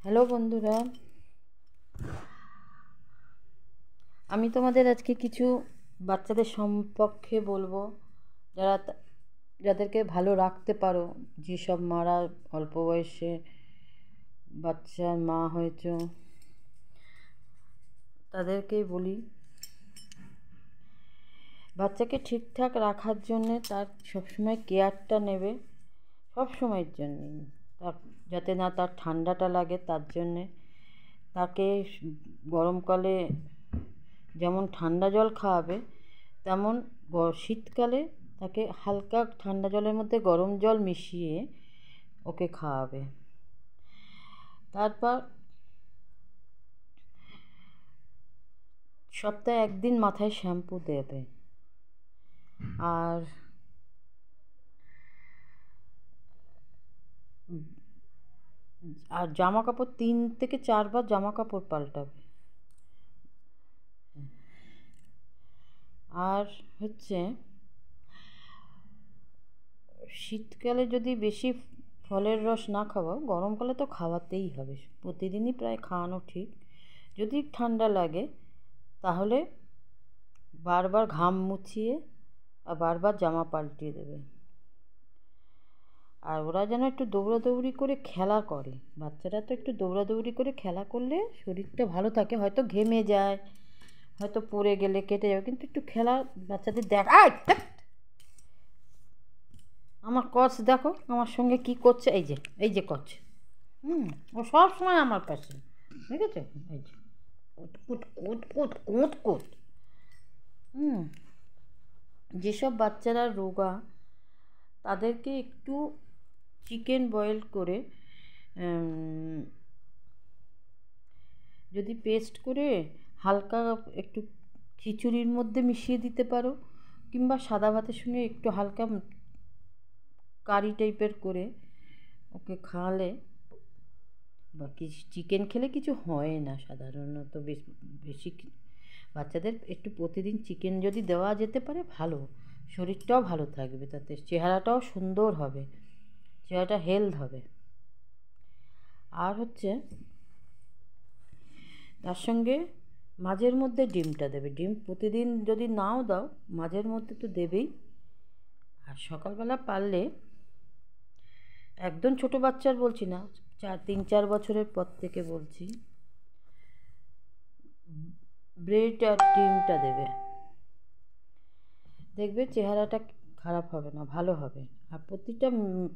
Hello বন্ধুরা, আমি তোমাদের আজকে কিছু বাচ্চাদের সম্পর্কে বলবো, যাদেরকে ভালো রাখতে পারো। যেসব মারা অল্প বয়সে বাচ্চার মা হয়েছে তাদেরকেই বলি, বাচ্চাকে ঠিকঠাক রাখার জন্যে তার সবসময় কেয়ারটা নেবে, সব সময়ের জন্যে। তার যাতে না তার ঠান্ডাটা লাগে, তার জন্যে তাকে গরমকালে যেমন ঠান্ডা জল খাওয়াবে, তেমন শীতকালে তাকে হালকা ঠান্ডা জলের মধ্যে গরম জল মিশিয়ে ওকে খাওয়াবে। তারপর সপ্তাহে একদিন মাথায় শ্যাম্পু দেবে। আর জামা কাপড় 3 থেকে 4 বার জামা কাপড় পাল্টাবে। আর হচ্ছে শীতকালে যদি বেশি ফলের রস না খাওয়াও, গরমকালে তো খাওয়াতেই হবে, প্রতিদিনই প্রায় খাওয়ানো ঠিক। যদি ঠান্ডা লাগে তাহলে বারবার ঘাম মুছিয়ে আর বারবার জামা পাল্টিয়ে দেবে। আর ওরা যেন একটু দৌড়াদৌড়ি করে খেলা করে, বাচ্চারা তো একটু দৌড়াদৌড়ি করে খেলা করলে শরীরটা ভালো থাকে। হয়তো ঘেমে যায়, হয়তো পড়ে গেলে কেটে যাবে, কিন্তু একটু খেলা বাচ্চাদের আমার কচ দেখো আমার সঙ্গে কি করছে, এই যে কচ। ও সব সময় আমার পাশে, দেখেছো? এই যে কুট কুট কুট কুট কুট কুট। যেসব বাচ্চারা রোগা তাদেরকে একটু চিকেন বয়েল করে যদি পেস্ট করে হালকা একটু খিচুড়ির মধ্যে মিশিয়ে দিতে পারো, কিংবা সাদা ভাতের সঙ্গে একটু হালকা কারি টাইপের করে ওকে খাওয়ালে, বা চিকেন খেলে কিছু হয় না সাধারণত, বেশি বাচ্চাদের একটু প্রতিদিন চিকেন যদি দেওয়া যেতে পারে ভালো, শরীরটাও ভালো থাকবে, তাতে চেহারাটাও সুন্দর হবে, চেহারাটা হেলথ হবে। আর হচ্ছে তার সঙ্গে মাঝের মধ্যে ডিমটা দেবে। ডিম প্রতিদিন যদি নাও দাও, মাঝের মধ্যে তো দেবেই। আর সকালবেলা পারলে, একদম ছোটো বাচ্চার বলছি না, 3-4 বছরের পর থেকে বলছি, ব্রেড আর ডিমটা দেবে, দেখবে চেহারাটা খারাপ হবে না, ভালো হবে। আর প্রতিটা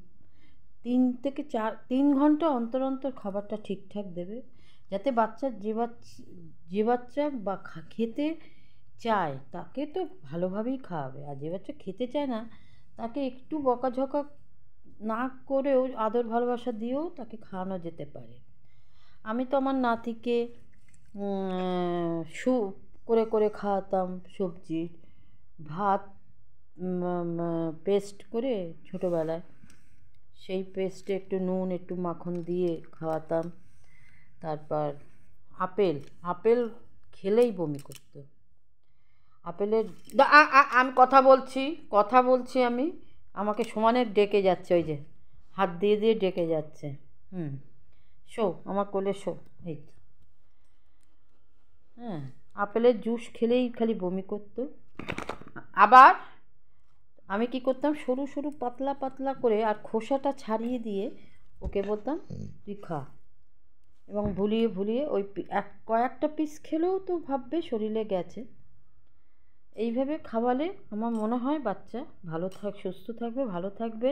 3 ঘন্টা অন্তর অন্তর খাবারটা ঠিকঠাক দেবে, যাতে যে বাচ্চা বা খেতে চায় তাকে তো ভালোভাবেই খাওয়াবে। আর যে বাচ্চা খেতে চায় না, তাকে একটু বকাঝকা না করেও আদর ভালোবাসা দিয়েও তাকে খাওয়ানো যেতে পারে। আমি তো আমার নাতিকে স্যুপ করে করে খাওয়াতাম, সবজির ভাত পেস্ট করে ছোটোবেলায়, সেই পেস্টে একটু নুন একটু মাখন দিয়ে খাওয়াতাম। তারপর আপেল খেলেই বমি করতো। আপেলের আমি কথা বলছি আমি, আমাকে সমানে ডেকে যাচ্ছে, ওই যে হাত দিয়ে দিয়ে ডেকে যাচ্ছে। শো আমার কোলে শো। এই তো, আপেলের জুস খেলেই খালি বমি করতো। আবার আমি কি করতাম, সরু সরু পাতলা পাতলা করে আর খোসাটা ছাড়িয়ে দিয়ে ওকে বলতাম তুই খা, এবং ভুলিয়ে ভুলিয়ে ওই কয়েকটা পিস খেলেও তো ভাববে শরীরে গেছে। এইভাবে খাওয়ালে আমার মনে হয় বাচ্চা সুস্থ থাকবে, ভালো থাকবে,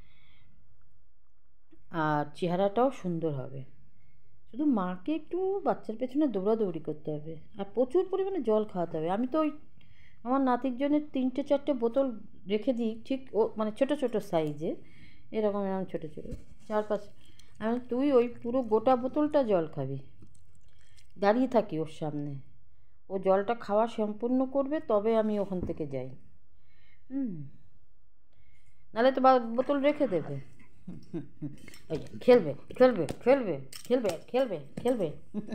আর চেহারাটাও সুন্দর হবে। শুধু মাকে একটু বাচ্চার পেছনে দৌড়াদৌড়ি করতে হবে, আর প্রচুর পরিমাণে জল খাওয়াতে হবে। আমি তো আমার নাতির জন্য 3-4টে বোতল রেখে দিই, ঠিক ও মানে ছোটো ছোটো সাইজে, এরকম ছোটো ছোটো 4-5। তুই ওই পুরো গোটা বোতলটা জল খাবি, দাঁড়িয়ে থাকি ওর সামনে, ও জলটা খাওয়া সম্পূর্ণ করবে তবে আমি ওখান থেকে যাই। নাহলে তো বোতল রেখে দেবে। ওই যে খেলবে খেলবে খেলবে খেলবে খেলবে খেলবে।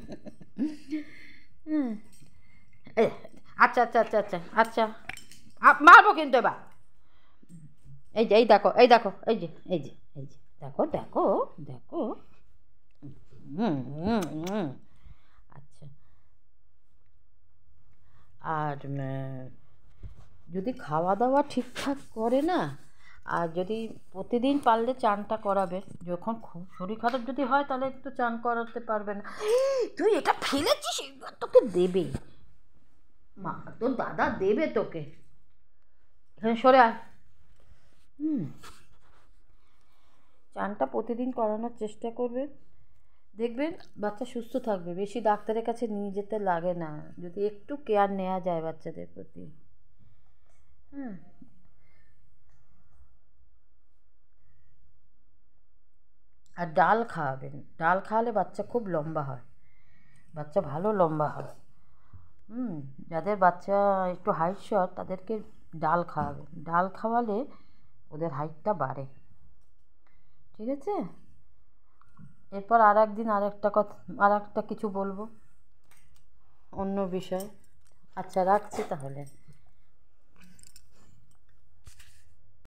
আচ্ছা আচ্ছা আচ্ছা আচ্ছা আচ্ছা, মারবো কিন্তু এবার। এই দেখো এই যে দেখো দেখো দেখো, হুম হুম হুম। আচ্ছা, আর যদি খাওয়া দাওয়া ঠিকঠাক করে না, আর যদি প্রতিদিন পারলে চানটা করাবে, যখন খুব শরীর খারাপ যদি হয় তাহলে একটু চান করাতে পারবে না। তুই এটা ফেলেছিস, এবার তোকে দেবে, মা তোর দাদা দেবে তোকে, এখানে সরে আয়। হুম, চানটা প্রতিদিন করানোর চেষ্টা করবে, দেখবেন বাচ্চা সুস্থ থাকবে, বেশি ডাক্তারের কাছে নিয়ে যেতে লাগে না যদি একটু কেয়ার নেওয়া যায় বাচ্চাদের প্রতি। হুম, আর ডাল খাওয়াবেন, ডাল খাওয়ালে বাচ্চা খুব লম্বা হয়, বাচ্চা ভালো লম্বা হয়। হুম, যাদের বাচ্চা একটু হাইট শর্ট তাদেরকে ডাল খাওয়াবেন, ডাল খাওয়ালে ওদের হাইটটা বাড়ে। ঠিক আছে, এরপর আর একদিন আর একটা কথা, আর একটা কিছু বলবো, অন্য বিষয়। আচ্ছা, রাখছি তাহলে।